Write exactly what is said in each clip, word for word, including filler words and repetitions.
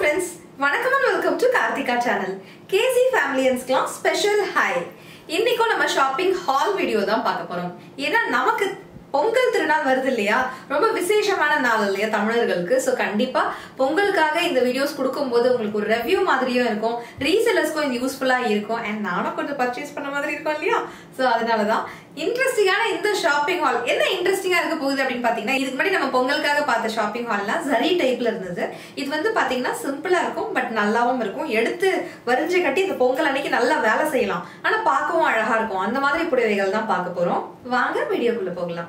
friends, வணக்கம் and welcome to Karthika channel. K C Family and Club special hi. இன்னைக்கு நம்ம shopping hall video தான் பார்க்க போறோம். ஏன்னா நமக்கு பொங்கல் திருநாள் வருது இல்லையா, ரொம்ப விசேஷமான நாள் இல்லையா தமிழர்களுக்கு. சோ கண்டிப்பா பொங்கலுக்காக இந்த வீடியோஸ் கொடுக்கும்போது உங்களுக்கு ஒரு ரிவ்யூ மாதிரியும் இருக்கும், ரீசெல்லர்ஸ்க்கும் இது யூஸ்ஃபுல்லா இருக்கும், அண்ட் நானும் கொஞ்சம் பர்ச்சேஸ் பண்ண மாதிரி இருக்கும் இல்லையா. சோ அதனாலதான் இன்ட்ரெஸ்டிங்கான இந்த ஷாப்பிங் ஹால். என்ன இன்ட்ரெஸ்டிங்கா இருக்க போகுது அப்படின்னு பாத்தீங்கன்னா, இதுக்கு முன்னாடி நம்ம பொங்கலுக்காக பார்த்த ஷாப்பிங் ஹால்லாம் ஜரி டைப்ல இருந்தது. இது வந்து பாத்தீங்கன்னா சிம்பிளா இருக்கும், பட் நல்லாவும் இருக்கும். எடுத்து வரிஞ்சு கட்டி இந்த பொங்கல் அன்னைக்கு நல்லா வேலை செய்யலாம், ஆனா பார்க்கவும் அழகா இருக்கும். அந்த மாதிரி புடவைகள் தான் பார்க்க போறோம். வாங்க வீடியோக்குள்ள போகலாம்.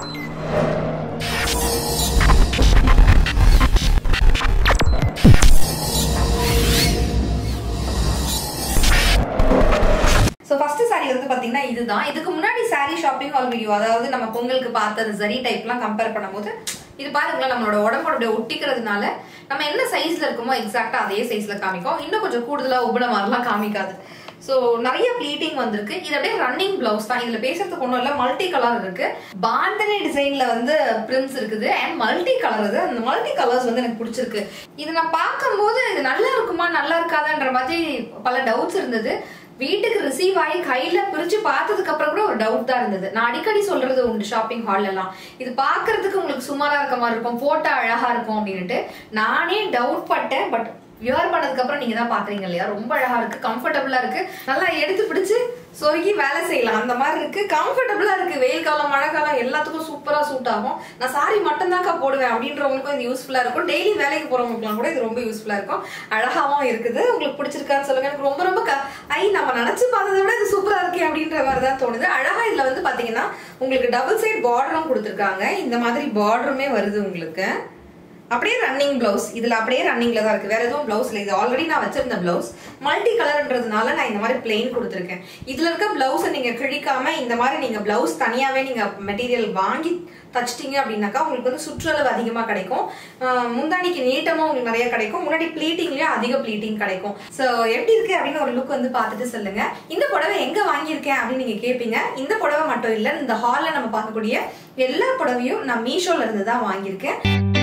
சோ ஃபர்ஸ்ட் சாரி வந்து பாத்தீங்கன்னா இதுதான். இதுக்கு முன்னாடி சாரி ஷாப்பிங் ஹால் வீடியோ, அதாவது நம்ம பொங்கலுக்கு பார்த்த அந்த ஜரி டைப்லாம் கம்பேர் பண்ணும்போது இது பாருங்களேன், நம்மளோட உடம்போட ஒட்டிக்கிறதுனால நம்ம என்ன சைஸ்ல இருக்குமோ எக்ஸாக்டா அதே சைஸ்ல காமிக்கும். இன்னும் கொஞ்சம் கூடுதலா உபன மாதிரிலாம் காமிக்காது. சோ நிறைய ப்ளீட்டிங் வந்திருக்கு. இது அப்படியே ரன்னிங் பிளவுஸ் தான். இதுல பேசுறதுக்கு ஒண்ணும் இல்ல, மல்டி கலர் இருக்கு. பாந்தனி டிசைன்ல வந்து பிரிண்ட்ஸ் இருக்குது அண்ட் மல்டி கலர். இது அந்த மல்டி கலர்ஸ் வந்து எனக்கு பிடிச்சிருக்கு. இது நான் பார்க்கும்போது இது நல்லா இருக்குமா நல்லா இருக்காதான்ற மாதிரி பல டவுட்ஸ் இருந்தது. வீட்டுக்கு ரிசீவ் ஆகி கையில பிரிச்சு பார்த்ததுக்கு அப்புறம் கூட ஒரு டவுட் தான் இருந்தது. நான் அடிக்கடி சொல்றது உண்டு ஷாப்பிங் ஹால் எல்லாம், இது பாக்குறதுக்கு உங்களுக்கு சுமாரா இருக்க மாதிரி இருக்கும், போட்டோ அழகா இருக்கும் அப்படின்னுட்டு நானே டவுட் பட்டேன். பட் வியர் பண்ணதுக்கு அப்புறம் நீங்க தான் பாக்குறீங்க இல்லையா, ரொம்ப அழகா இருக்கு, கம்ஃபர்டபுளா இருக்கு, நல்லா எடுத்து பிடிச்சு சொருகி வேலை செய்யலாம் அந்த மாதிரி இருக்கு, கம்ஃபர்டபுளா இருக்கு. வெயில் காலம் மழை காலம் எல்லாத்துக்கும் சூப்பரா சூட் ஆகும். நான் சாரி மட்டும் தான்க்கா போடுவேன் அப்படின்றவங்களுக்கும் இது யூஸ்ஃபுல்லா இருக்கும். டெய்லி வேலைக்கு போறவங்களுக்குலாம் கூட இது ரொம்ப யூஸ்ஃபுல்லா இருக்கும். அழகாவும் இருக்குது. உங்களுக்கு பிடிச்சிருக்கான்னு சொல்லுங்க. எனக்கு ரொம்ப ரொம்ப ஐ நம்ம நினைச்சு பார்த்ததை விட இது சூப்பரா இருக்கு அப்படின்ற மாதிரி தான் தோணுது. அழகா இதுல வந்து பாத்தீங்கன்னா உங்களுக்கு டபுள் சைட் பார்டரும் கொடுத்துருக்காங்க. இந்த மாதிரி பார்டருமே வருது உங்களுக்கு. அப்படியே ரன்னிங் பிளவுஸ், இதுல அப்படியே ரன்னிங்ல தான் இருக்கு, வேற எதுவும் பிளவுஸ் இல்லை. இது ஆல்ரெடி நான் வச்சிருந்த பிளவுஸ். மல்டி கலர்ன்றதுனால நான் இந்த மாதிரி பிளெயின் கொடுத்துருக்கேன். இதுல இருக்க பிளவுஸை நீங்க கிழிக்காம இந்த மாதிரி நீங்க பிளவுஸ் தனியாவே நீங்க மெட்டீரியல் வாங்கி தச்சிட்டீங்க அப்படின்னாக்கா உங்களுக்கு வந்து சுற்றளவு அதிகமா கிடைக்கும். முந்தானிக்கு நீட்டமா உங்களுக்கு நிறைய கிடைக்கும். முன்னாடி பிளீட்டிங்லயே அதிக பிளீட்டிங் கிடைக்கும். சோ எப்படி இருக்கு அப்படின்னு ஒரு லுக் வந்து பார்த்துட்டு சொல்லுங்க. இந்த புடவை எங்க வாங்கியிருக்கேன் அப்படின்னு நீங்க கேட்பீங்க. இந்த புடவை மட்டும் இல்ல, இந்த ஹால்ல நம்ம பார்க்கக்கூடிய எல்லா புடவையும் நான் மீஷோல இருந்து தான் வாங்கியிருக்கேன்.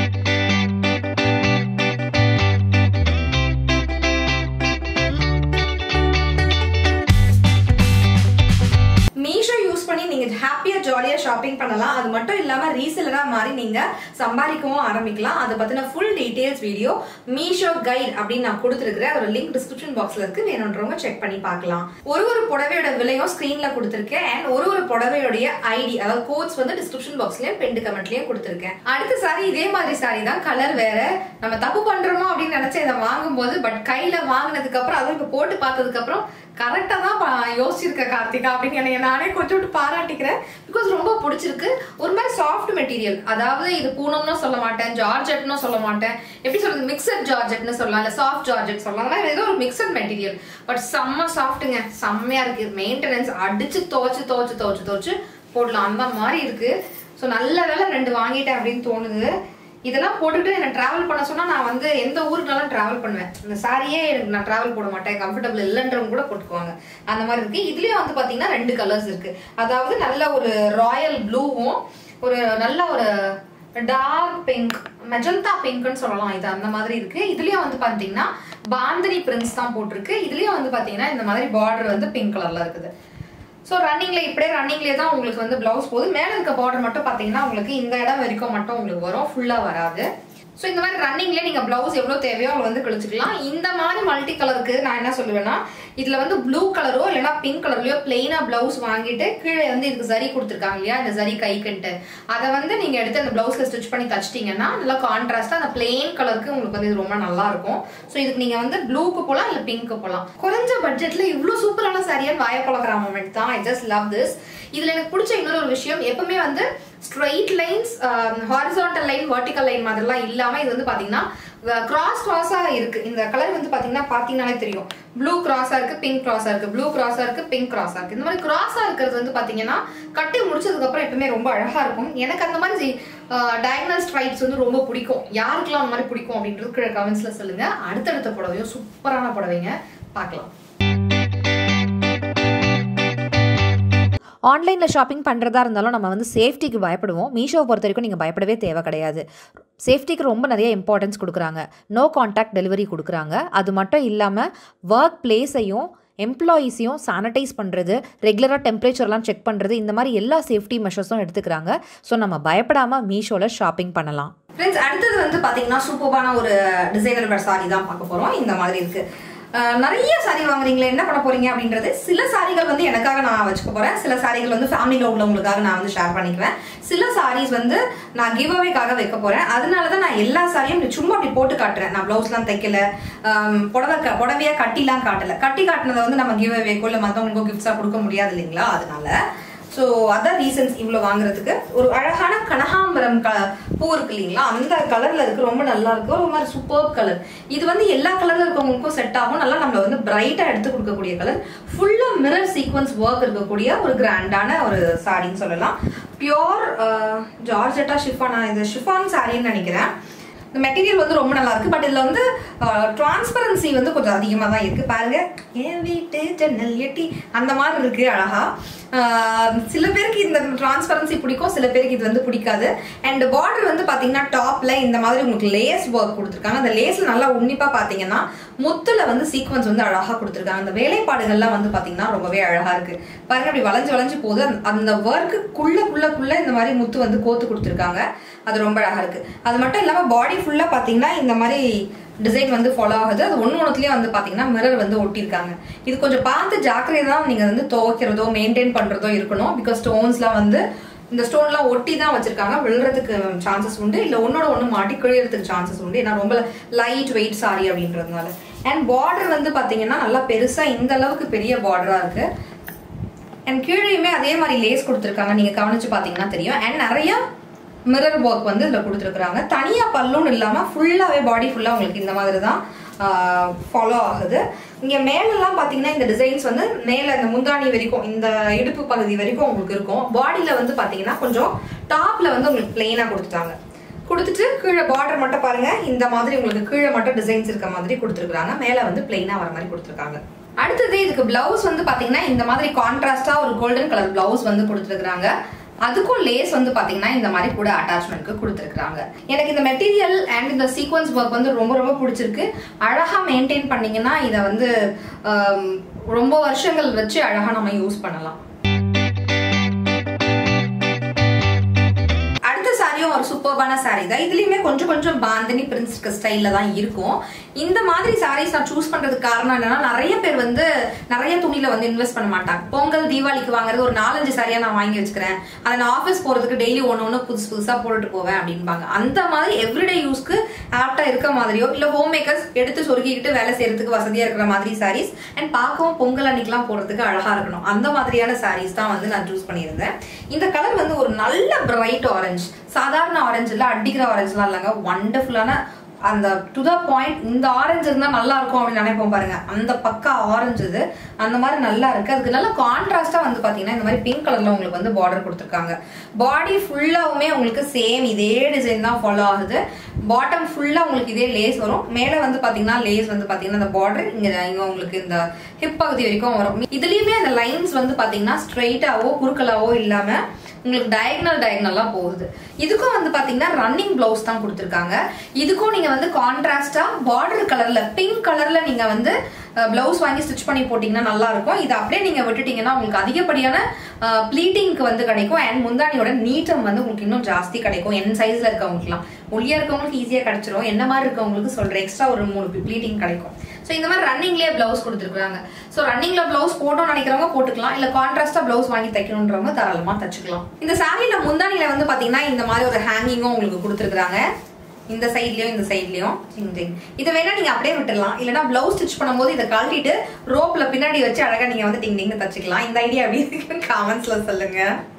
நீங்க ஹாப்பியா ஜாலியா ஷாப்பிங் பண்ணலாம். அது மட்டும் இல்லாம ரீசெல்லரா மாதிரி நீங்க சம்பாதிக்கவும் ஆரம்பிக்கலாம். அதை பத்தின full details video Meesho guide அப்படின்னு நான் கொடுத்துருக்கிறேன். அதோட லிங்க் டிஸ்கிரிப்ஷன் பாக்ஸ்ல இருக்கு, வேணும்ன்றவங்க செக் பண்ணி பார்க்கலாம். ஒரு ஒரு புடவையோட விலையும் ஸ்கிரீன்ல கொடுத்துருக்கேன் அண்ட் ஒரு ஒரு புடவையோடைய ஐடி அதாவது கோட்ஸ் வந்து டிஸ்கிரிப்ஷன் பாக்ஸ்லயும் பெண்ட் கமெண்ட்லயும் கொடுத்துருக்கேன். அடுத்த சாரி இதே மாதிரி சாரி தான், கலர் வேற. நம்ம தப்பு பண்றோமோ அப்படின்னு நினைச்சு இதை வாங்கும் போது, பட் கையில வாங்கினதுக்கு அப்புறம் அதுவும் இப்ப போட்டு பார்த்ததுக்கு அப்புறம் கரெக்டா தான் யோசிச்சிருக்க கார்த்திகா அப்படின்னு என்னை நானே கொஞ்சம் பாராட்டிக்கிறேன். பிகாஸ் ரொம்ப பிடிச்சிருக்கு. ஒரு மாதிரி சாஃப்ட் மெட்டீரியல், அதாவது இது பூனம்னு சொல்ல மாட்டேன், ஜார்ஜெட்னு சொல்ல மாட்டேன், எப்படி சொல்றது மிக்சட் ஜார்ஜெட்னு சொல்லலாம், இல்ல சாஃப்ட் ஜார்ஜெட் சொல்லலாம், ஏதோ ஒரு மிக்சட் மெட்டீரியல். பட் செம்ம சாஃப்ட்டுங்க, செம்மையா இருக்கு. மெயின்டெனன்ஸ் அடிச்சு துவச்சு துவச்சு துவச்சு துவச்சு போடலாம் அந்த மாதிரி இருக்கு. ஸோ நல்ல வேலை ரெண்டு வாங்கிட்டேன் அப்படின்னு தோணுது. இதெல்லாம் போட்டுட்டு என்ன டிராவல் பண்ண சொன்னா நான் வந்து எந்த ஊருக்குனாலும் டிராவல் பண்ணுவேன். இந்த சாரியே எனக்கு நான் டிராவல் போட மாட்டேன், கம்ஃபர்டபுள் இல்லைன்றவங்க கூட போட்டுக்குவாங்க அந்த மாதிரி இருக்கு. இதுலயும் வந்து பாத்தீங்கன்னா ரெண்டு கலர்ஸ் இருக்கு. அதாவது நல்ல ஒரு ராயல் ப்ளூவும் ஒரு நல்ல ஒரு டார்க் பிங்க், மெஜந்தா பிங்க்னு சொல்லலாம், இது அந்த மாதிரி இருக்கு. இதுலயும் வந்து பாத்தீங்கன்னா பாந்தனி பிரிண்ட்ஸ் தான் போட்டிருக்கு. இதுலயும் வந்து பாத்தீங்கன்னா இந்த மாதிரி பார்டர் வந்து பிங்க் கலர்ல இருக்குது. ஸோ ரன்னிங்ல இப்படியே ரன்னிங்லேயே தான் உங்களுக்கு வந்து பிளவுஸ் போகுது. மேலே இருக்க பார்டர் மட்டும் பார்த்தீங்கன்னா உங்களுக்கு இந்த இடம் வரைக்கும் மட்டும் உங்களுக்கு வரும், ஃபுல்லாக வராது. ஸோ இந்த மாதிரி ரன்னிங்லேயே நீங்கள் பிளவுஸ் எவ்வளோ தேவையோ அவ்வளோ வந்து கிழிச்சிக்கலாம். இந்த மாதிரி மல்டி கலருக்கு நான் என்ன சொல்லுவேன்னா, இதில் வந்து ப்ளூ கலரோ இல்லைனா பிங்க் கலர்லையோ பிளெயினாக பிளவுஸ் வாங்கிட்டு கீழே வந்து இதுக்கு ஜரி கொடுத்துருக்காங்க இல்லையா, இந்த ஜரி கைக்குன்ட்டு அதை வந்து நீங்கள் எடுத்து அந்த பிளவுஸ்ல ஸ்டிச் பண்ணி தச்சிட்டிங்கன்னா நல்லா கான்ட்ராஸ்டாக அந்த பிளெயின் கலருக்கு உங்களுக்கு வந்து இது ரொம்ப நல்லா இருக்கும். ஸோ இதுக்கு நீங்கள் வந்து ப்ளூக்கு போகலாம் இல்லை பிங்க்கு போகலாம். குறைஞ்ச பட்ஜெட்டில் இவ்வளோ சூப்பரான சாரியாக வாயப்பழக்கிற மூமெண்ட் தான். I just love this. இதுல எனக்கு பிடிச்ச இன்னொரு ஒரு விஷயம், எப்பவுமே வந்து straight lines, horizontal line, vertical line மாதிரிலாம் இல்லாம இது வந்து பாத்தீங்கன்னா கிராஸ் கிராஸா இருக்கு. இந்த கலர் வந்து பாத்தீங்கன்னா பாத்தீங்கன்னாலே தெரியும், ப்ளூ கிராஸா இருக்கு, பிங்க் கிராஸா இருக்கு, ப்ளூ கிராஸா இருக்கு, பிங்க் கிராஸா இருக்கு. இந்த மாதிரி கிராஸா இருக்கிறது வந்து பாத்தீங்கன்னா கட்டி முடிச்சதுக்கு அப்புறம் எப்பவுமே ரொம்ப அழகா இருக்கும். எனக்கு அந்த மாதிரி டயகனல் ஸ்ட்ரைப்ஸ் வந்து ரொம்ப பிடிக்கும். யாருக்கெல்லாம் அந்த மாதிரி பிடிக்கும் அப்படின்றது கீழே கமெண்ட்ஸ்ல சொல்லுங்க. அடுத்தடுத்த புடவையும் சூப்பரான புடவைங்க பார்க்கலாம். ஆன்லைனில் ஷாப்பிங் பண்ணுறதா இருந்தாலும் நம்ம வந்து சேஃப்டிக்கு பயப்படுவோம். மீஷோவை பொறுத்த வரைக்கும் நீங்கள் பயப்படவே தேவை கிடையாது. சேஃப்டிக்கு ரொம்ப நிறைய இம்பார்ட்டன்ஸ் கொடுக்குறாங்க. நோ கான்டாக்ட் டெலிவரி கொடுக்குறாங்க. அது மட்டும் இல்லாமல் ஒர்க் பிளேஸையும் எம்ப்ளாயீஸையும் சானிடைஸ் பண்ணுறது, ரெகுலராக டெம்பரேச்சர்லாம் செக் பண்ணுறது, இந்த மாதிரி எல்லா சேஃப்டி மெஷர்ஸும் எடுத்துக்கிறாங்க. ஸோ நம்ம பயப்படாமல் மீஷோவில் ஷாப்பிங் பண்ணலாம். ஃப்ரெண்ட்ஸ், அடுத்தது வந்து பார்த்தீங்கன்னா சூப்பரான ஒரு டிசைனர் சாரி தான் பார்க்க போகிறோம். இந்த மாதிரி இருக்குது. நிறைய சாரி வாங்குறீங்களே, என்ன பண்ண போறீங்க அப்படின்றது. சில சாரிகள் வந்து எனக்காக நான் வச்சுக்க போறேன், சில சாரிகள் வந்து ஃபேமிலியில் உள்ளவங்களுக்காக நான் வந்து ஷேர் பண்ணிக்குவேன், சில சாரீஸ் வந்து நான் கிவ் அவேக்காக வைக்க போறேன். அதனால தான் நான் எல்லா சாரியும் சும்மா அப்படி போட்டு காட்டுறேன். நான் பிளவுஸ்லாம் தைக்கல, புடவை புடவையா கட்டிலாம் காட்டல. கட்டி காட்டினதை வந்து நம்ம கிவ் அவேக்கோ இல்லை மற்றவங்களுக்கோ கிஃப்ட்ஸாக கொடுக்க முடியாது இல்லைங்களா? அதனால ஸோ அதான் ரீசன்ஸ் இவ்வளோ வாங்குறதுக்கு. ஒரு அழகான கனகாம்பரம் க பூ இருக்கு இல்லைங்களா, அந்த கலரில் இருக்கு, ரொம்ப நல்லா இருக்கு, ஒரு மாதிரி சூப்பர் கலர். இது வந்து எல்லா கலரில் இருக்கவங்களுக்கும் செட் ஆகும். நல்லா நம்மளை வந்து பிரைட்டாக எடுத்து கொடுக்கக்கூடிய கலர். ஃபுல்லாக மிரர் சீக்வன்ஸ் ஒர்க் இருக்கக்கூடிய ஒரு கிராண்டான ஒரு சாரின்னு சொல்லலாம். பியோர் ஜார்ஜெட்டா ஷிஃபானா, இது ஷிஃபான் சாரின்னு நினைக்கிறேன். இந்த மெட்டீரியல் வந்து ரொம்ப நல்லா இருக்கு. பட் இதுல வந்து டிரான்ஸ்பரன்சி வந்து கொஞ்சம் அதிகமாக தான் இருக்கு. பாருங்க, என் வீட்டு ஜன்னல் எட்டி அந்த மாதிரி இருக்கு அழகா. சில பேருக்கு இந்த டிரான்ஸ்பரன்சி பிடிக்கும், சில பேருக்கு இது வந்து பிடிக்காது. அண்ட் பார்டர் வந்து பாத்தீங்கன்னா டாப்ல இந்த மாதிரி உங்களுக்கு லேஸ் ஒர்க் கொடுத்துருக்காங்க. அந்த லேஸ்ல நல்லா உன்னிப்பா பாத்தீங்கன்னா முத்துல வந்து சீக்வன்ஸ் வந்து அழகா கொடுத்துருக்காங்க. அந்த வேலைப்பாடுகள்லாம் வந்து பாத்தீங்கன்னா ரொம்பவே அழகா இருக்கு. பாருங்க, அப்படி வளைஞ்சு வளைஞ்சு போகுது. அந்த ஒர்க்குள்ள குள்ள குள்ள இந்த மாதிரி முத்து வந்து கோத்து கொடுத்துருக்காங்க. அது ரொம்ப அழகா இருக்கு. அது மட்டும் இல்லாம பாடி ஃபுல்லா பாத்தீங்கன்னா இந்த மாதிரி டிசைன் வந்து ஃபாலோ ஆகுது. அது ஒன்று ஒன்றுத்துலேயே வந்து பார்த்தீங்கன்னா மிரர் வந்து ஒட்டியிருக்காங்க. இது கொஞ்சம் பார்த்து ஜாக்கிரதை தான் நீங்கள் வந்து துவைக்கிறதோ மெயின்டைன் பண்ணுறதோ இருக்கணும். பிகாஸ் ஸ்டோன்ஸ்லாம் வந்து இந்த ஸ்டோன்லாம் ஒட்டி தான் வச்சிருக்காங்க. விழுறதுக்கு சான்சஸ் உண்டு, இல்லை ஒன்னோட ஒன்று மாட்டி கிழியறதுக்கு சான்சஸ் உண்டு. ஏன்னா ரொம்ப லைட் வெயிட் சாரி அப்படின்றதுனால. அண்ட் பார்டர் வந்து பார்த்தீங்கன்னா நல்லா பெருசாக இந்த அளவுக்கு பெரிய பார்டராக இருக்கு. அண்ட் கீழேயுமே அதே மாதிரி லேஸ் கொடுத்துருக்காங்க, நீங்கள் கவனிச்சு பார்த்தீங்கன்னா தெரியும். அண்ட் நிறைய மிரர் ஒர்க் வந்து இதில் கொடுத்துருக்குறாங்க. தனியாக பல்லுன்னு இல்லாமல் ஃபுல்லாகவே பாடி ஃபுல்லாக உங்களுக்கு இந்த மாதிரி தான் ஃபாலோ ஆகுது. இங்கே மேலெல்லாம் பார்த்தீங்கன்னா இந்த டிசைன்ஸ் வந்து மேலே இந்த முந்தாணி வரைக்கும், இந்த இடுப்பு பகுதி வரைக்கும் உங்களுக்கு இருக்கும். பாடியில் வந்து பார்த்தீங்கன்னா கொஞ்சம் டாப்பில் வந்து உங்களுக்கு பிளெயினாக கொடுத்துட்டாங்க. கொடுத்துட்டு கீழே பார்டர் மட்டும் பாருங்க, இந்த மாதிரி உங்களுக்கு கீழே மட்டும் டிசைன்ஸ் இருக்க மாதிரி கொடுத்துருக்காங்க. மேலே வந்து பிளெயினாக வர மாதிரி கொடுத்துருக்காங்க. அடுத்தது இதுக்கு பிளவுஸ் வந்து பார்த்தீங்கன்னா இந்த மாதிரி கான்ட்ராஸ்டா ஒரு கோல்டன் கலர் பிளவுஸ் வந்து கொடுத்துருக்காங்க. அதுக்கும் லேஸ் வந்து பாத்தீங்கன்னா இந்த மாதிரி கூட அட்டாச்மெண்ட்க்கு கொடுத்துருக்காங்க. எனக்கு இந்த மெட்டீரியல் அண்ட் இந்த சீக்வன்ஸ் ஒர்க் வந்து ரொம்ப ரொம்ப பிடிச்சிருக்கு. அழகா மெயின்டைன் பண்ணீங்கன்னா இதை வந்து ரொம்ப வருஷங்கள் வச்சு அழகா நம்ம யூஸ் பண்ணலாம். ஒரு சூப்பர்பான சாரி தான். இதுலயுமே கொஞ்சம் கொஞ்சம் பாந்தினி பிரின்ஸ் ஸ்டைல்ல தான் இருக்கும். இந்த மாதிரி சாரீஸ் நான் சூஸ் பண்றதுக்கு காரணம் என்னன்னா, நிறைய பேர் வந்து நிறைய துணியில வந்து இன்வெஸ்ட் பண்ண மாட்டாங்க. பொங்கல் தீபாவளிக்கு வாங்குறது ஒரு நாலஞ்சு சாரியா நான் வாங்கி வச்சுக்கிறேன், அதை நான் ஆஃபீஸ் போறதுக்கு டெய்லி ஒன்னு ஒன்னு புதுசு புதுசா போட்டுட்டு போவேன் அப்படின்பாங்க. அந்த மாதிரி எவ்ரிடே யூஸ்க்கு ஆப்டா இருக்க மாதிரியோ, இல்ல ஹோம் மேக்கர்ஸ் எடுத்து சொருக்கிக்கிட்டு வேலை செய்யறதுக்கு வசதியா இருக்கிற மாதிரி சாரீஸ் அண்ட் பார்க்கவும் பொங்கல் அன்னைக்கெல்லாம் போறதுக்கு அழகா இருக்கணும், அந்த மாதிரியான சாரீஸ் தான் வந்து நான் சூஸ் பண்ணியிருந்தேன். இந்த கலர் வந்து ஒரு நல்ல பிரைட் ஆரஞ்சு, சாதாரண ஆரஞ்சு இல்ல, அடிக்கிற ஆரஞ்சுலாம் இல்லைங்க, வண்டர்ஃபுல்லான அந்த டு த பாயிண்ட். இந்த ஆரஞ்சு இருந்தா நல்லா இருக்கும் அப்படின்னு நினைப்போம் பாருங்க, அந்த பக்கா ஆரஞ்சு இது அந்த மாதிரி நல்லா இருக்கு. அதுக்கு நல்ல கான்ட்ராஸ்டா வந்து பாத்தீங்கன்னா இந்த மாதிரி பிங்க் கலர்ல உங்களுக்கு வந்து பார்டர் கொடுத்துருக்காங்க. பாடி ஃபுல்லாவுமே உங்களுக்கு சேம் இதே டிசைன் தான் ஃபாலோ ஆகுது. பாட்டம் ஃபுல்லா உங்களுக்கு இதே லேஸ் வரும். மேல வந்து பாத்தீங்கன்னா லேஸ் வந்து பாத்தீங்கன்னா இந்த பார்டர் இங்க இங்க உங்களுக்கு இந்த ஹிப் பகுதி வரைக்கும் வரும். இதுலயுமே அந்த லைன்ஸ் வந்து பாத்தீங்கன்னா ஸ்ட்ரெயிட்டாவோ குறுக்கலாவோ இல்லாம உங்களுக்கு டயகனல் டயகனலா போகுது. இதுக்கும் வந்து பாத்தீங்கன்னா ரன்னிங் பிளவுஸ் தான் கொடுத்துருக்காங்க. இதுக்கும் நீங்க வந்து கான்ட்ராஸ்டா பார்டர் கலர்ல பிங்க் கலர்ல நீங்க வந்து பிளவுஸ் வாங்கி ஸ்டிச் பண்ணி போட்டீங்கன்னா நல்லா இருக்கும். இது அப்படியே நீங்க விட்டுட்டீங்கன்னா உங்களுக்கு அதிகப்படியான ப்ளீட்டிங்க்கு வந்து கிடைக்கும். அண்ட் முந்தானியோட நீட்டம் வந்து உங்களுக்கு இன்னும் ஜாஸ்தி கிடைக்கும். என் சைஸ்ல இருக்கவங்களுக்குலாம், ஒல்லியா இருக்கவங்களுக்கு ஈஸியா கிடைச்சிரும். என்ன மாதிரி இருக்கவங்களுக்கு சொல்றேன், எக்ஸ்ட்ரா ஒரு மூணு ப்ளீட்டிங் கிடைக்கும். ஸோ இந்த மாதிரி ரன்னிங்லேயே பிளவுஸ் கொடுத்துருக்காங்க. ஸோ ரன்னிங்ல பிளவுஸ் போட்டோம்னு நினைக்கிறவங்க போட்டுக்கலாம், இல்ல கான்ட்ராஸ்டா பிளவுஸ் வாங்கி தைக்கணுன்றவங்க தாராளமா தச்சுக்கலாம். இந்த சாரியில முந்தானில வந்து பாத்தீங்கன்னா இந்த மாதிரி ஒரு ஹேங்கிங்கும் உங்களுக்கு கொடுத்துருக்காங்க. இந்த சைட்லயும் இந்த சைட்லயும் இதை வேணா நீங்க அப்படியே விட்டுடலாம், இல்லைன்னா பிளவுஸ் ஸ்டிச் பண்ணும்போது இதை கழட்டிட்டு ரோப்ல பின்னாடி வச்சு அழகா நீங்க வந்து டிங் டிங்னு தச்சுக்கலாம். இந்த ஐடியா எப்படி இருக்குன்னு காமெண்ட்ஸ்ல சொல்லுங்க.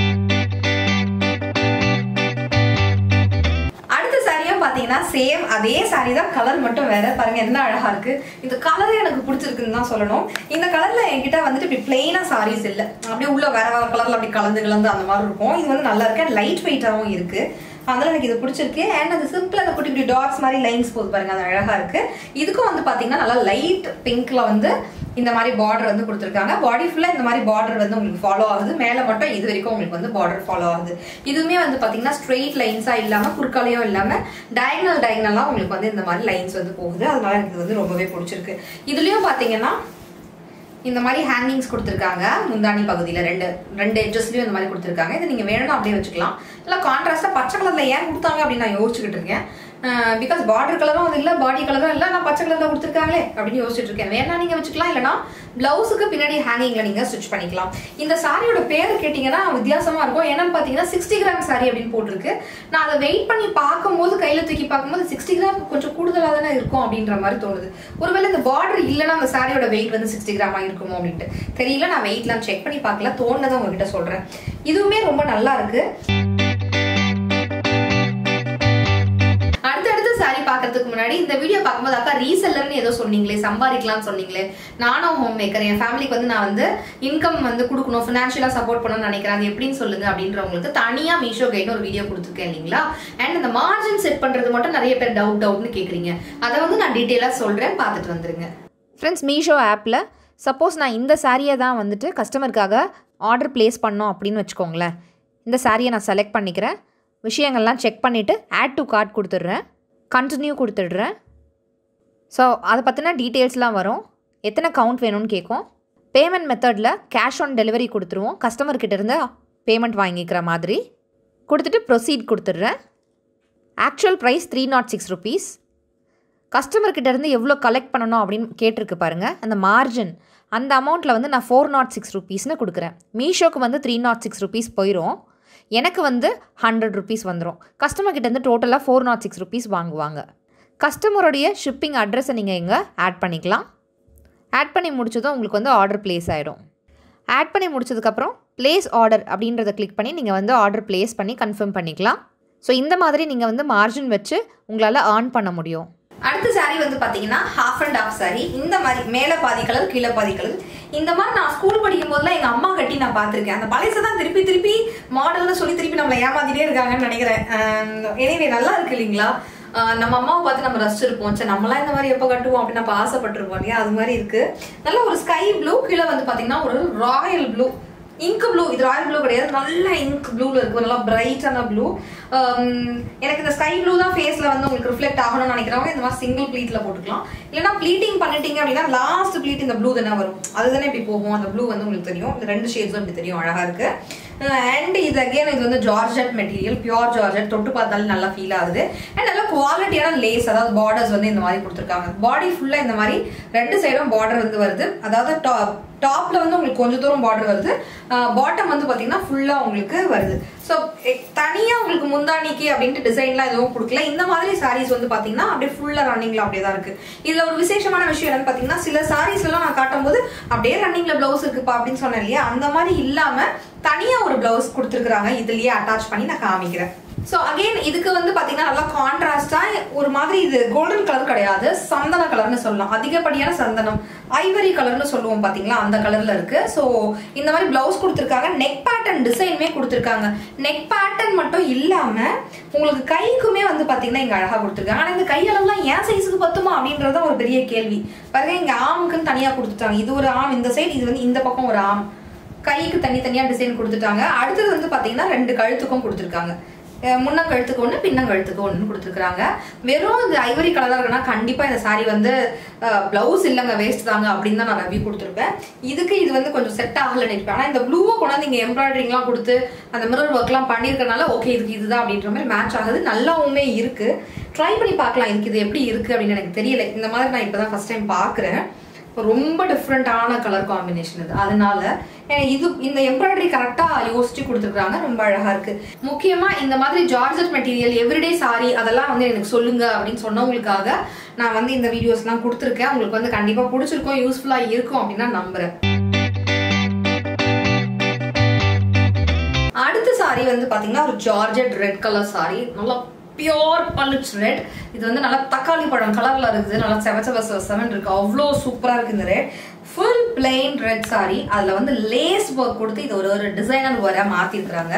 அடுத்த சாரியும் பாத்தீங்கன்னா சேம் அதே சாரி தான், கலர் மட்டும் வேற. பாருங்க என்ன அழகா இருக்கு. இந்த கலரே எனக்கு பிடிச்சிருக்குன்னு தான் சொல்லணும். இந்த கலர்ல என்கிட்ட வந்துட்டு இப்படி பிளெயினா சாரீஸ் இல்ல, அப்படியே உள்ள வேற வேற கலர்ல அப்படி கலந்து கலந்து அந்த மாதிரி இருக்கும். இது வந்து நல்லா இருக்கு, லைட் வெயிட்டாவும் இருக்கு. அதனால எனக்கு இது பிடிச்சிருக்கு. அண்ட் அது சிம்பிளா அந்த குட்டி குட்டி டாட்ஸ் மாதிரி லைன்ஸ் போது பாருங்க, அது அழகா இருக்கு. இதுக்கும் வந்து பாத்தீங்கன்னா நல்லா லைட் பிங்க்ல வந்து இந்த மாதிரி பார்டர் வந்து கொடுத்துருக்காங்க. பாடி ஃபுல்லா இந்த மாதிரி பார்டர் வந்து உங்களுக்கு ஃபாலோ ஆகுது. மேல மட்டும் இது வரைக்கும் உங்களுக்கு வந்து பார்டர் ஃபாலோ ஆகுது. இதுவுமே வந்து பாத்தீங்கன்னா ஸ்ட்ரெயிட் லைன்ஸா இல்லாம குறுக்காலையும் இல்லாம டயகனல் டயகனலா உங்களுக்கு வந்து இந்த மாதிரி லைன்ஸ் வந்து போகுது. அதனால எனக்கு வந்து ரொம்பவே பிடிச்சிருக்கு. இதுலயும் பாத்தீங்கன்னா இந்த மாதிரி ஹேங்கிங்ஸ் கொடுத்துருக்காங்க. முந்தானி பகுதியில ரெண்டு ரெண்டு எட்ஜஸ்லயும் இந்த மாதிரி கொடுத்துருக்காங்க. இது நீங்க வேணும்னா அப்படியே வச்சுக்கலாம். இல்ல கான்ட்ராஸ்டா பச்சை கலர்ல ஏன் கொடுத்தாங்க அப்படின்னு நான் யோசிச்சுக்கிட்டு இருக்கேன். பிகாஸ் பார்டர் கலரும் அது இல்லை, பாடி கலரும் இல்லை, நான் பச்சை கலர்ல கொடுத்துருக்காங்களே அப்படின்னு யோசிச்சுட்டு இருக்கேன். வேணா நீங்க வச்சுக்கலாம், இல்லைன்னா பிளவுஸுக்கு பின்னாடி ஹேங்கிங்ல நீங்க ஸ்டிச் பண்ணிக்கலாம். இந்த சாரியோட பேர் கேட்டீங்கன்னா வித்தியாசமா இருக்கும். என்னன்னு பாத்தீங்கன்னா சிக்ஸ்டி கிராம் சாரி அப்படின்னு போட்டிருக்கு. நான் அதை வெயிட் பண்ணி பார்க்கும்போது, கையில தூக்கி பார்க்கும்போது சிக்ஸ்டி கிராம் கொஞ்சம் கூடுதலா தானே இருக்கும் அப்படின்ற மாதிரி தோணுது. ஒருவேளை இந்த பார்டர் இல்லைன்னா அந்த சாரியோட வெயிட் வந்து சிக்ஸ்டி கிராம் இருக்குமோ அப்படின்ட்டு தெரியல. நான் வெயிட்லாம் செக் பண்ணி பார்க்கல, தோணுனதை உங்ககிட்ட சொல்றேன். இதுவுமே ரொம்ப நல்லா இருக்கு. சாரி பாக்கிறதுக்கு முன்னாடி இந்த வீடியோ பார்க்கும்போது அக்கா ரீசெல்லர்னு ஏதோ சொன்னீங்களே, சம்பாதிக்கலாம்னு சொன்னீங்களே. நானும் ஹோம் மேக்கர், என் ஃபேமிலிக்கு வந்து நான் வந்து இன்கம் வந்து கொடுக்கணும், ஃபினான்ஷியலா சப்போர்ட் பண்ணணும்னு நினைக்கிறேன். அது எப்படின்னு சொல்லுங்க அப்படின்றவங்களுக்கு தனியா மீஷோ கைடு ஒரு வீடியோ கொடுத்துருக்கேன் இல்லைங்களா. அண்ட் இந்த மார்ஜின் செட் பண்றது மட்டும் நிறைய பேர் டவுட் டவுட்னு கேக்குறீங்க. அதை வந்து நான் டீட்டெயிலா சொல்றேன், பார்த்துட்டு வந்துருங்க. ஃப்ரெண்ட்ஸ், மீஷோ ஆப்பில் சப்போஸ் நான் இந்த சாரியை தான் வந்துட்டு கஸ்டமருக்காக ஆர்டர் பிளேஸ் பண்ணோம் அப்படின்னு வச்சுக்கோங்களேன். இந்த சாரியை நான் செலக்ட் பண்ணிக்கிறேன், விஷயங்கள்லாம் செக் பண்ணிவிட்டு ஆட் டு கார்ட் கொடுத்துட்றேன், கண்டினியூ கொடுத்துட்றேன். ஸோ அதை பற்றின டீட்டெயில்ஸ்லாம் வரும். எத்தனை கவுண்ட் வேணும்னு கேட்கும். பேமெண்ட் மெத்தடில் கேஷ் ஆன் டெலிவரி கொடுத்துருவோம். கஸ்டமர்கிட்ட இருந்து பேமெண்ட் வாங்கிக்கிற மாதிரி கொடுத்துட்டு ப்ரொசீட் கொடுத்துட்றேன். Actual price three nought six rupees. கஸ்டமர்கிட்ட இருந்து எவ்வளோ கலெக்ட் பண்ணணும் அப்படின்னு கேட்டிருக்கு பாருங்கள். அந்த மார்ஜின் அந்த அமௌண்ட்டில் வந்து நான் ஃபோர் நாட் சிக்ஸ் ருபீஸ்னு கொடுக்குறேன். மீஷோக்கு வந்து த்ரீ நாட் சிக்ஸ் ருபீஸ் போயிடும், எனக்கு வந்து ஹண்ட்ரட் ருபீஸ் வந்துடும். கஸ்டமர்கிட்டேருந்து டோட்டலாக ஃபோர் நாட் சிக்ஸ் ருபீஸ் வாங்குவாங்க. கஸ்டமருடைய ஷிப்பிங் அட்ரஸை நீங்கள் இங்கே ஆட் பண்ணிக்கலாம். ஆட் பண்ணி முடிச்சதும் உங்களுக்கு வந்து ஆர்டர் ப்ளேஸ் ஆகிடும். ஆட் பண்ணி முடிச்சதுக்கப்புறம் ப்ளேஸ் ஆர்டர் அப்படின்றத கிளிக் பண்ணி நீங்கள் வந்து ஆர்டர் ப்ளேஸ் பண்ணி கன்ஃபார்ம் பண்ணிக்கலாம். ஸோ இந்த மாதிரி நீங்கள் வந்து மார்ஜின் வச்சு உங்களால் ஏர்ன் பண்ண முடியும். அடுத்த சாரி வந்து பாத்தீங்கன்னா ஹாஃப் அண்ட் ஹாஃப் சாரி. இந்த மாதிரி மேல பாதி கலர் கீழே பாதி கலர். இந்த மாதிரி நான் ஸ்கூல் படிக்கும் போதுலாம் எங்க அம்மா கட்டி நான் பாத்திருக்கேன். அந்த பழைய தான் திருப்பி திருப்பி மாடல்னு சொல்லி திருப்பி நம்மளை ஏமாத்திட்டே இருக்காங்கன்னு நினைக்கிறேன். எனவே நல்லா இருக்கு இல்லைங்களா. நம்ம அம்மாவை பார்த்து நம்ம ரசிச்சிருப்போம். சரி நம்மளாம் இந்த மாதிரி எப்போ கட்டுவோம் அப்படின்னு நம்ம ஆசைப்பட்டிருப்போம் இல்லையா. அது மாதிரி இருக்கு. நல்ல ஒரு ஸ்கை ப்ளூ, கீழே வந்து பாத்தீங்கன்னா ஒரு ராயல் ப்ளூ, இங்க் ப்ளூ. இது ராயல் ப்ளூ கிடையாது, நல்ல இங்க் ப்ளூல இருக்கு, நல்லா பிரைட்டான ப்ளூ. எனக்கு இந்த ஸ்கை ப்ளூ தான் ஃபேஸ்ல வந்து உங்களுக்கு ரிஃப்ளெக்ட் ஆகணும்னு நினைக்கிறவங்க இந்த மாதிரி சிங்கிள் ப்ளீட்ல போட்டுக்கலாம். இல்லைன்னா ப்ளீட்டிங் பண்ணிட்டீங்க அப்படின்னா லாஸ்ட் ப்ளீட் இந்த ப்ளூ தானே வரும், அதுதானே இப்படி போகும். அந்த ப்ளூ வந்து உங்களுக்கு தெரியும். இந்த ரெண்டு ஷேட்ஸும் இப்படி தெரியும், அழகா இருக்கு. அண்ட் இது அகேன் இது வந்து ஜார்ஜெட் மெட்டீரியல், பியூர் ஜார்ஜெட். தொட்டு பார்த்தாலும் நல்லா ஃபீல் ஆகுது. அண்ட் நல்ல குவாலிட்டியான லேஸ், அதாவது பார்டர்ஸ் வந்து இந்த மாதிரி கொடுத்துருக்காங்க. பாடி ஃபுல்லா இந்த மாதிரி ரெண்டு சைடும் பார்டர் வந்து வருது. அதாவது டாப் டாப்ல வந்து உங்களுக்கு கொஞ்சம் தூரம் பார்டர் வருது, பாட்டம் வந்து பாத்தீங்கன்னா ஃபுல்லா உங்களுக்கு வருது. ஸோ தனியா உங்களுக்கு முந்தானிக்கு அப்படின்ட்டு டிசைன்லாம் எதுவும் கொடுக்கல. இந்த மாதிரி சாரீஸ் வந்து பாத்தீங்கன்னா அப்படியே ஃபுல்லா ரன்னிங்ல அப்படியே தான் இருக்கு. இதுல ஒரு விசேஷமான விஷயம் என்னன்னு பாத்தீங்கன்னா, சில சாரீஸ் எல்லாம் நான் காட்டும் போது அப்படியே ரன்னிங்ல பிளவுஸ் இருக்குப்பா அப்படின்னு சொன்னேன் இல்லையா, அந்த மாதிரி இல்லாம தனியா ஒரு பிளவுஸ் கொடுத்துருக்காங்க. இதுலயே அட்டாச் பண்ணி நான் காமிக்கிறேன். ஸோ அகெயின் இதுக்கு வந்து பாத்தீங்கன்னா நல்லா கான்ட்ராஸ்டா ஒரு மாதிரி, இது கோல்டன் கலர் கிடையாது, சந்தன கலர்னு சொல்லலாம். அதிகப்படியான சந்தனம், ஐவரி கலர்னு சொல்லுவோம் பாத்தீங்களா, அந்த கலர்ல இருக்கு. ஸோ இந்த மாதிரி பிளவுஸ் கொடுத்துருக்காங்க. நெக் பேட்டர்ன் டிசைனுமே கொடுத்துருக்காங்க. நெக் பேட்டர்ன் மட்டும் இல்லாம உங்களுக்கு கைக்குமே வந்து பாத்தீங்கன்னா இங்க அழகா கொடுத்துருக்காங்க. ஆனா இந்த கையளவுலாம் ஏன் சைஸுக்கு பத்துமா அப்படின்றத ஒரு பெரிய கேள்வி. பாருங்க, இங்க ஆமுக்குன்னு தனியா கொடுத்துட்டாங்க. இது ஒரு ஆம் இந்த சைடு, இது வந்து இந்த பக்கம் ஒரு ஆம். கைக்கு தனித்தனியா டிசைன் கொடுத்துட்டாங்க. அடுத்தது வந்து பாத்தீங்கன்னா ரெண்டு கழுத்துக்கும் கொடுத்துருக்காங்க. முன்ன கழுத்துக்கு ஒன்று, பின்ன கழுத்துக்கு ஒன்று கொடுத்துருக்காங்க. வெறும் இந்த ஐவரி கலராக இருக்குன்னா கண்டிப்பா இந்த சாரி வந்து பிளவுஸ் இல்லைங்க, வேஸ்ட் தாங்க அப்படின்னு தான் நான் ரிவ்யூ கொடுத்துருப்பேன். இதுக்கு இது வந்து கொஞ்சம் செட் ஆகலன்னு இருப்பேன். ஆனால் இந்த ப்ளூவை கொண்டாந்து இங்கே எம்ப்ராய்டரிங்லாம் கொடுத்து அந்த மிரர் ஒர்க்லாம் பண்ணியிருக்கனால ஓகே இதுக்கு இதுதான் அப்படின்ற மாதிரி மேட்ச் ஆகுது. நல்லாவுமே இருக்கு. ட்ரை பண்ணி பார்க்கலாம் இதுக்கு இது எப்படி இருக்கு அப்படின்னு. எனக்கு தெரியல, இந்த மாதிரி நான் இப்போதான் ஃபர்ஸ்ட் டைம் பார்க்குறேன். ரொம்ப டிஃப்ரெண்டான கலர் காம்பினேஷன் இது. அதனால இது இந்த எம்ப்ராய்டரி கரெக்டா யோசிச்சு கொடுத்துருக்காங்க, ரொம்ப அழகா இருக்கு. முக்கியமா இந்த மாதிரி ஜார்ஜெட் மெட்டீரியல் எவ்ரிடே சாரி அதெல்லாம் வந்து எனக்கு சொல்லுங்க அப்படின்னு சொன்னவங்களுக்காக நான் வந்து இந்த வீடியோஸ் எல்லாம் கொடுத்துருக்கேன். உங்களுக்கு வந்து கண்டிப்பா பிடிச்சிருக்கும், யூஸ்ஃபுல்லா இருக்கும் அப்படின்னு நான் நம்புறேன். அடுத்த சாரி வந்து பாத்தீங்கன்னா ஒரு ஜார்ஜெட் ரெட் கலர் சாரி, நல்லா பியோர் பளிச் ரெட். இது வந்து நல்லா தக்காளி பழம் கலர்ல இருக்குது, நல்லா செவ செவ செவன் இருக்கு, அவ்வளோ சூப்பரா இருக்கு இந்த red. Full plain red sari, அதுல வந்து லேஸ் ஒர்க் கொடுத்து இது ஒரு ஒரு டிசைனர் வர மாத்தி இருக்கிறாங்க.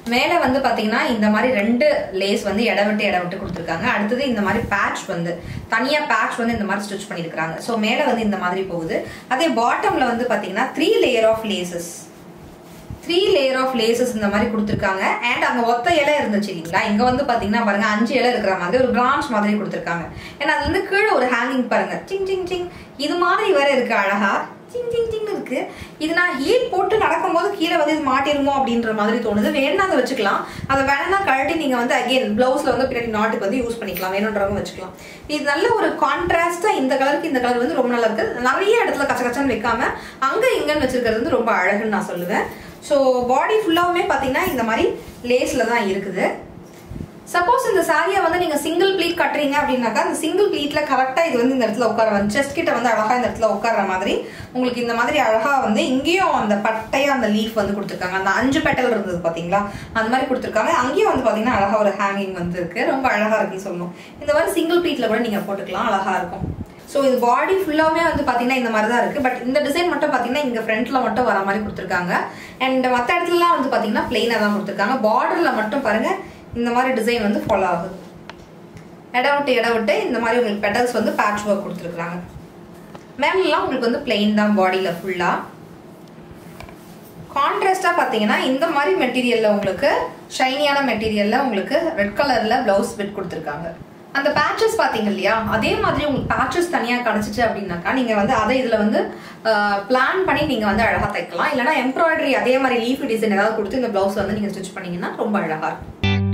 மேலே வந்து பார்த்தீங்கன்னா இந்த மாதிரி ரெண்டு லேஸ் வந்து இட விட்டு இட விட்டு கொடுத்துருக்காங்க. அடுத்தது இந்த மாதிரி பேட்ச் வந்து தனியாக பேட்ச் வந்து இந்த மாதிரி ஸ்டிச் பண்ணியிருக்காங்க. ஸோ மேலே வந்து இந்த மாதிரி போகுது. அதே பாட்டமில் வந்து பார்த்தீங்கன்னா three layer of laces three layer of laces இந்த மாதிரி கொடுத்துருக்காங்க. அண்ட் அங்கே ஒத்த இலை இருந்துச்சு இல்லைங்களா, இங்கே வந்து பார்த்தீங்கன்னா பாருங்க அஞ்சு இலை இருக்கிற மாதிரி ஒரு பிரான்ச் மாதிரி கொடுத்துருக்காங்க. ஏன்னா அது வந்து கீழே ஒரு ஹேங்கிங் பாருங்க, சிங் சிங் சிங் இது மாதிரி வேற இருக்கு, அழகா சிங் சிங் சிங் இருக்கு. இது நான் ஹீல் போட்டு நடக்கும்போது கீழே வந்து இது மாட்டிருமோ அப்படின்ற மாதிரி தோணுது. வேணும்னா அதை வச்சுக்கலாம், அதை வேணும்னா கழட்டி நீங்க வந்து அகைன் பிளவுஸ்ல வந்து பின்னாடி நாட்டுக்கு வந்து யூஸ் பண்ணிக்கலாம், வேணுன்றவங்க வச்சுக்கலாம். இது நல்ல ஒரு கான்ட்ராஸ்டா இந்த கலருக்கு இந்த கலர் வந்து ரொம்ப நல்லா இருக்கு. நிறைய இடத்துல கச்ச கச்சன்னு வைக்காம அங்க இங்கன்னு வச்சிருக்கிறது வந்து ரொம்ப அழகுன்னு நான் சொல்லுவேன். ஸோ பாடி ஃபுல்லாவுமே பார்த்தீங்கன்னா இந்த மாதிரி லேஸ்ல தான் இருக்குது. சப்போஸ் இந்த சாரியை வந்து நீங்க சிங்கிள் ப்ளீட் கட்டுறீங்க அப்படின்னாக்கா அந்த சிங்கிள் ப்ளீட்ல கரெக்டா இது வந்து இந்த இடத்துல உட்கார வந்து செஸ்ட் கிட்ட வந்து அழகா இந்த இடத்துல உட்கார்ற மாதிரி உங்களுக்கு இந்த மாதிரி அழகா வந்து இங்கேயும் அந்த பட்டையா அந்த லீஃப் வந்து கொடுத்துருக்காங்க. அந்த அஞ்சு பெட்டல் இருந்தது பாத்தீங்களா, அந்த மாதிரி கொடுத்துருக்காங்க. அங்கேயும் வந்து பாத்தீங்கன்னா அழகா ஒரு ஹேங்கிங் வந்து இருக்கு, ரொம்ப அழகா இருக்குன்னு சொல்லணும். இந்த மாதிரி சிங்கிள் ப்ளீட்ல கூட நீங்க போட்டுக்கலாம், அழகா இருக்கும். ஸோ இது பாடி ஃபுல்லாவே வந்து பாத்தீங்கன்னா இந்த மாதிரி தான் இருக்கு. பட் இந்த டிசைன் மட்டும் பாத்தீங்கன்னா இங்க ஃப்ரண்ட்ல மட்டும் வர மாதிரி கொடுத்துருக்காங்க. அண்ட் மற்ற இடத்துலலாம் வந்து பாத்தீங்கன்னா பிளெயினா தான் கொடுத்துருக்காங்க. பார்டர்ல மட்டும் பாருங்க இந்த மாதிரி டிசைன் வந்து ஃபாலோ ஆகுது. இட விட்டு இட விட்டு இந்த மாதிரி உங்களுக்கு பெட்டல்ஸ் வந்து பேட்ச் ஒர்க் கொடுத்துருக்காங்க. மேலாம் உங்களுக்கு வந்து பிளெயின் தான் பாடியில ஃபுல்லா. கான்ட்ராஸ்டா பாத்தீங்கன்னா இந்த மாதிரி மெட்டீரியல்ல உங்களுக்கு ஷைனியான மெட்டீரியல்ல உங்களுக்கு ரெட் கலர்ல பிளவுஸ் பிட் கொடுத்துருக்காங்க. அந்த பேட்சஸ் பாத்தீங்க இல்லையா, அதே மாதிரி உங்களுக்கு பேட்சஸ் தனியா கிடைச்சிச்சு அப்படின்னாக்கா நீங்க வந்து அதை இதுல வந்து பிளான் பண்ணி நீங்க வந்து அழகா தைக்கலாம். இல்லைன்னா எம்ப்ராய்டரி அதே மாதிரி லீஃப் டிசைன் ஏதாவது கொடுத்து இந்த பிளவுஸ் வந்து நீங்க ஸ்டிச் பண்ணீங்கன்னா ரொம்ப அழகா இருக்கும்.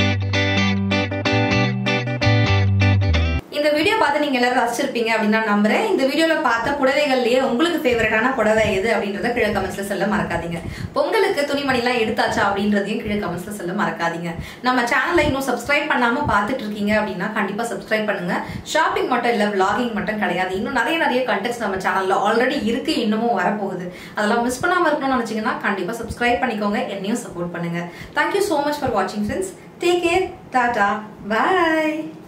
இந்த வீடியோ பார்த்து நீங்க எல்லாரும் ரசிச்சிருப்பீங்க அப்படின்னு நான் நம்புறேன். இந்த வீடியோல பார்த்த புடவைகள்லயே உங்களுக்கு ஃபேவரட்டான புடவை எது அப்படின்றத கீழே கமெண்ட்ஸ்ல சொல்ல மறக்காதீங்க. பொங்கலுக்கு துணிமணி எல்லாம் எடுத்தாச்சா அப்படின்றதையும் கீழே கமெண்ட்ஸ்ல சொல்ல மறக்காதீங்க. நம்ம சேனலை இன்னும் சப்ஸ்கிரைப் பண்ணாம பார்த்துட்டு இருக்கீங்க அப்படின்னா கண்டிப்பா சப்ஸ்கிரைப் பண்ணுங்க. ஷாப்பிங் மட்டும் இல்ல, விளாகிங் மட்டும் கிடையாது, இன்னும் நிறைய நிறைய கண்டென்ட்ஸ் நம்ம சேனல்ல ஆல்ரெடி இருக்கு, இன்னமும் வரப்போகுது. அதெல்லாம் மிஸ் பண்ணாம இருக்கணும்னு நினைச்சீங்கன்னா கண்டிப்பா சப்ஸ்கிரைப் பண்ணிக்கோங்க, என்னையும் சப்போர்ட் பண்ணுங்க. தேங்க்யூ சோ மச் ஃபார் வாட்சிங் ஃப்ரெண்ட்ஸ். டேக் கேர், டாடா, பாய்.